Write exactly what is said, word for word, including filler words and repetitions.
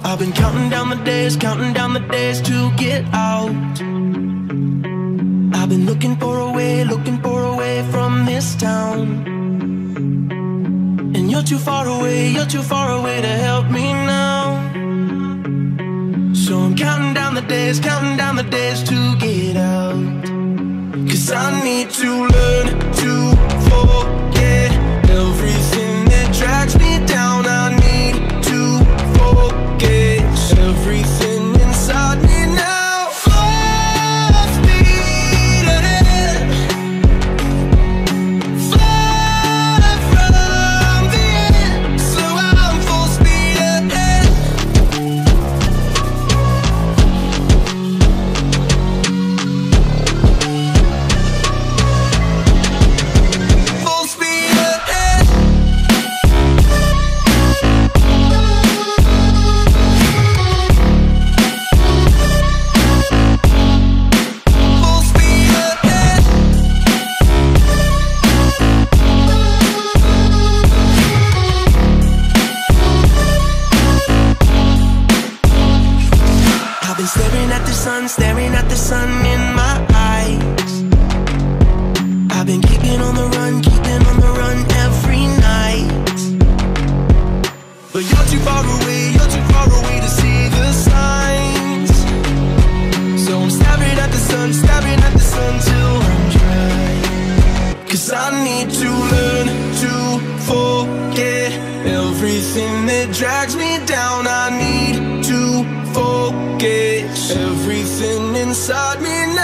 I've been counting down the days, counting down the days to get out. I've been looking for a way, looking for a way from this town. And you're too far away, you're too far away to help me now. So I'm counting down the days, counting down the days to get out. Cause I need to learn to forget everything that drags me down. I need to forget everything inside me now. Full speed ahead, fly from the end. So I'm full speed ahead. Full speed ahead. Full speed ahead. I've been staring at the sun, staring at the sun in my eyes. I've been keeping on the run, keeping on the run every night. But you're too far away, you're too far away to see the signs. So I'm staring at the sun, staring at the sun till I'm dry. Cause I need to learn to forget everything that drags me down. I need to forget everything inside me now.